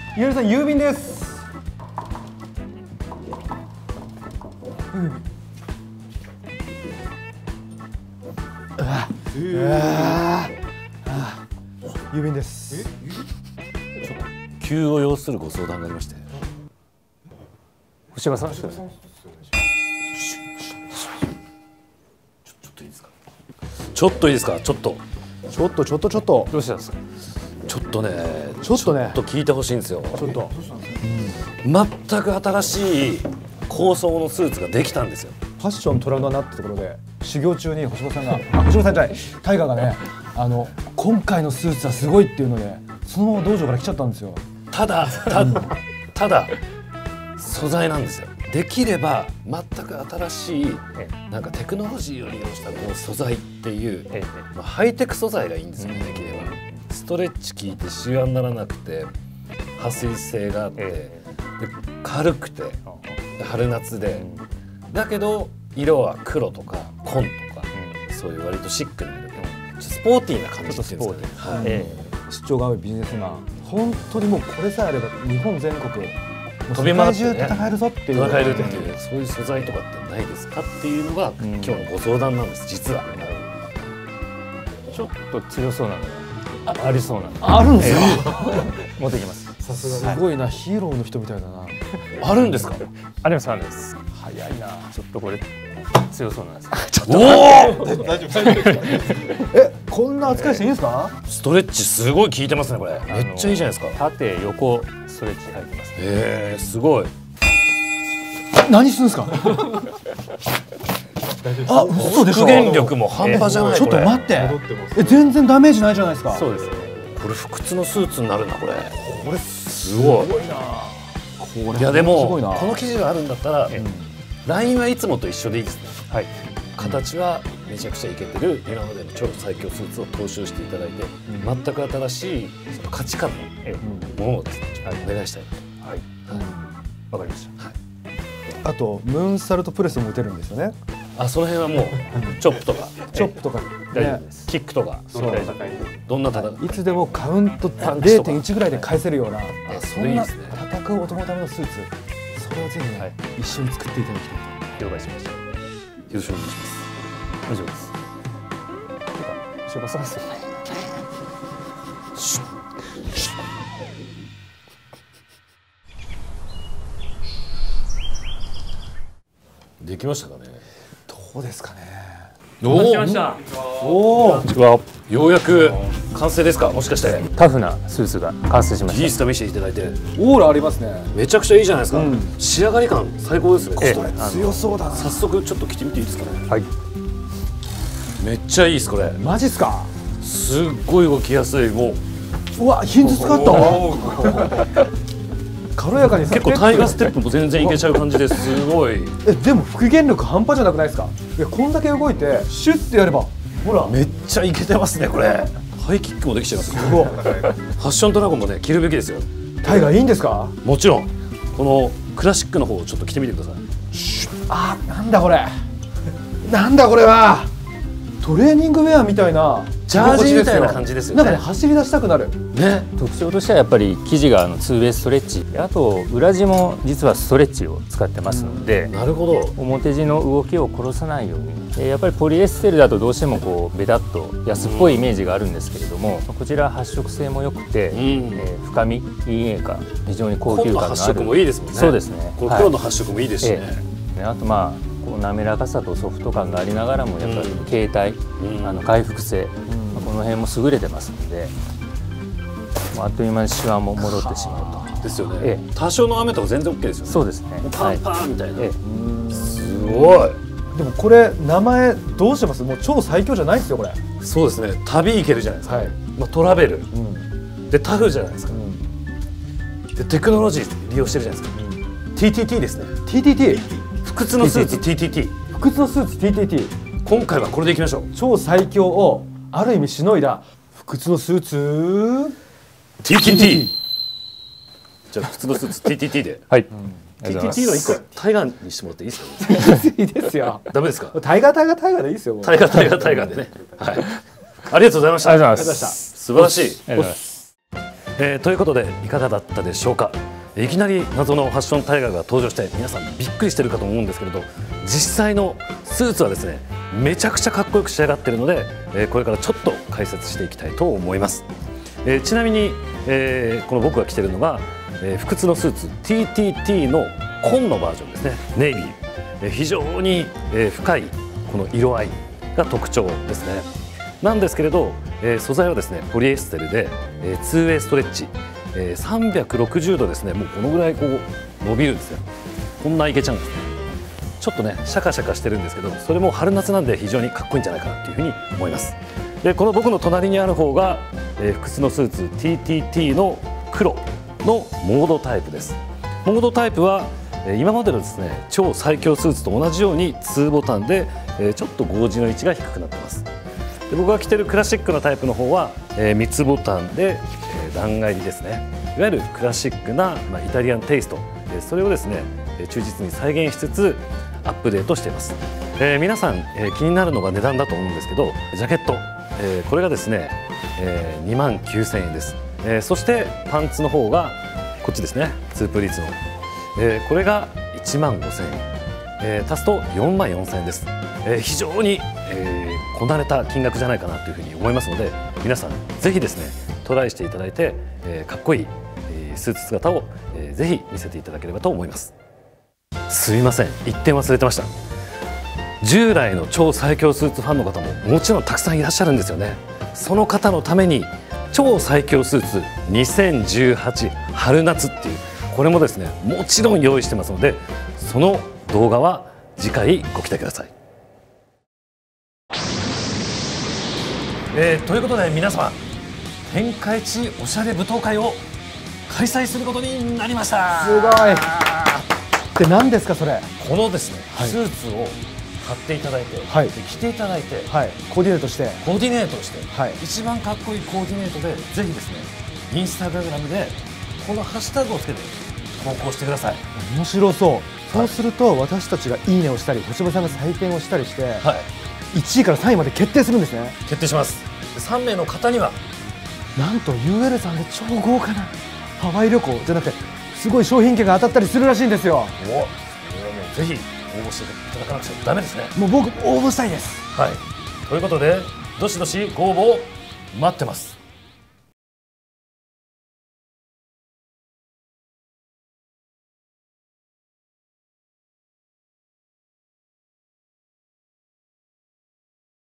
ゆうりさん郵便です。郵便です。 急を要するご相談がありまして。 星川さん。 ちょっといいですか。ちょっといいですか。ちょっと。 どうしたんですか。 ちょっとね。 ちょっと聞いてほしいんですよ。 ちょっと。 全く新しい構想のスーツができたんですよ。 ファッショントラウマになったところで修行中に星野さんが星野さんじゃないタイガーがね今回のスーツはすごいっていうのでそのまま道場から来ちゃったんですよ。 ただ素材なんですよ。できれば全く新しいなんかテクノロジーを利用したこう素材っていうハイテク素材がいいんですよね。できればストレッチ効いてシワにならなくて撥水性があってで軽くて春夏でだけど色は黒とか紺とかそういう割とシックな色でスポーティーな感じっていうんですかね。 出張が多いビジネスマン本当にもうこれさえあれば日本全国飛び回って世界中戦えるぞっていう戦えるっていうそういう素材とかってないですかっていうのが今日のご相談なんです実は。 ちょっと強そうなのがありそうなのあるんですよ。 持ってきます。 すごいなヒーローの人みたいだな。 あるんですか。 ありますあります。早いな。ちょっとこれ強そうなんです。 おお。 大丈夫こんな扱いしていいんですか。 ストレッチすごい効いてますねこれ。めっちゃいいじゃないですか。 縦横ストレッチ入ってます。 すごい。 何するんですか。あ、嘘でしょ。 復元力も半端じゃない。 ちょっと待って。全然ダメージないじゃないですか。 そうですね。 これ不屈のスーツになるなこれ。これすごい。いやでもこの生地があるんだったらラインはいつもと一緒でいいですね。はい。形はめちゃくちゃイケてる今までの超最強スーツを踏襲していただいて全く新しいその価値観のものをですねお願いしたい。はい。 わかりました。 あとムーンサルトプレスも打てるんですよね。 あ、その辺はもうチョップとか大丈夫です。 キックとかどんな戦いいつでもカウント 0.1 ぐらいで返せるようなそれいいですね。 戦う男のためのスーツそれをぜひね一緒に作っていただきたいと。 了解しました。よろしくお願いします。 以上です。てか柴さんですよね。 できましたかね。 どうですかね。 おお。ました。 おお。 ようやく完成ですか。もしかしてタフなスーツが完成しました。 いいですか見せていただいて。 オーラありますね。 めちゃくちゃいいじゃないですか。仕上がり感最高ですね。 これ強そうだな。 早速ちょっと着てみていいですかね。 はい。 めっちゃいいですこれ。 マジっすか。 すっごい動きやすい。もうわヒンズ使った。軽やかに結構タイガーステップも全然いけちゃう感じですごい。 でも復元力半端じゃなくないですか。いやこんだけ動いてシュッてやればほらめっちゃいけてますねこれ。ハイキックもできちゃいます。ファッションドラゴンもね着るべきですよ。 タイガーいいんですか。 もちろんこのクラシックの方をちょっと着てみてください。 あ、なんだこれ。なんだこれは。トレーニングウェアみたいなジャージみたいな感じですよね。 なんかね走り出したくなるね。 特徴としてはやっぱり生地がツーウェイストレッチ、あと裏地も実はストレッチを使ってますので、 なるほど。 表地の動きを殺さないように、やっぱりポリエステルだとどうしてもこうベタっと安っぽいイメージがあるんですけれども、こちら発色性も良くて、深み陰影感非常に高級感のある。 発色もいいですもんね。 そうですね。 これ黒の発色もいいですしね。 あとまあこう滑らかさとソフト感がありながらもやっぱり携帯、回復性、この辺も優れてますので、あっという間にシワも戻ってしまうと。 ですよね。多少の雨とか全然 OK ですよね。 そうですね。 パンパンみたいな。すごい。 でもこれ名前どうしてます。もう超最強じゃないですよこれ。 そうですね。旅行けるじゃないですか。まあトラベルでタフじゃないですか。でテクノロジー利用してるじゃないですか。TTT ですね。 TTT。 不屈のスーツ TTT。 不屈のスーツ TTT。 今回はこれでいきましょう。 超最強をある意味しのいだ不屈のスーツ TTT。じゃあ不屈のスーツ TTT で。 はい。 TTT の一個タイガーにしてもらっていいですか。 いいですよ。 ダメですか。 タイガーでいいですよ。 タイガーでね。はい。ありがとうございました。 ありがとうございました。 素晴らしい。 ということでいかがだったでしょうか。いきなり謎のファッションタイガーが登場して皆さんびっくりしてるかと思うんですけれど、実際のスーツはですねめちゃくちゃかっこよく仕上がっているので、これからちょっと解説していきたいと思います。ちなみに、この僕が着ているのが、不屈のスーツ TTT の紺のバージョンですね。ネイビー、非常に、深いこの色合いが特徴ですね。なんですけれど、素材はですねポリエステルで、2ウェイストレッチ、360度ですね、もうこのぐらいこう伸びるんですよ。こんないけちゃうんですね。ちょっとねシャカシャカしてるんですけど、それも春夏なんで非常にかっこいいんじゃないかなというふうに思います。でこの僕の隣にある方が、不屈のスーツ TTT の黒のモードタイプです。モードタイプは今までのですね超最強スーツと同じように2ボタンで、ちょっとゴージの位置が低くなってます。で僕が着てるクラシックなタイプの方は、3つボタンで、段返りですね。いわゆるクラシックな、イタリアンテイスト、それをですね忠実に再現しつつアップデートしています。皆さん、気になるのが値段だと思うんですけど、ジャケット、これがですね、29,000円です。そしてパンツの方がこっちですね、ツープリーツの、これが15,000円、足すと44,000円です。非常に、こなれた金額じゃないかなというふうに思いますので、皆さんぜひですねトライしていただいて、かっこいい、スーツ姿を、ぜひ見せていただければと思います。すいません、一点忘れてました。従来の超最強スーツファンの方ももちろんたくさんいらっしゃるんですよね。その方のために超最強スーツ2018春夏っていうこれもですねもちろん用意してますので、その動画は次回ご期待ください。ということで皆様、天下一おしゃれ舞踏会を開催することになりました。 すごい。で何ですかそれ？ このですね、 はい、 スーツを買っていただいて、 はい、 で着ていただいて、 はい、コーディネートしてはい、一番かっこいいコーディネートでぜひですねインスタグラムでこのハッシュタグをつけて投稿してください。 面白そう。そうすると私たちがいいねをしたり星葉さんが採点をしたりして、はい、1位から3位まで決定するんですね。 決定します。3名の方にはなんと UL さんで超豪華なハワイ旅行じゃなくてすごい商品券が当たったりするらしいんですよ。 お、これはもうぜひ応募していただかなくちゃダメですね。 もう僕応募したいです。 はい、ということでどしどしご応募待ってます。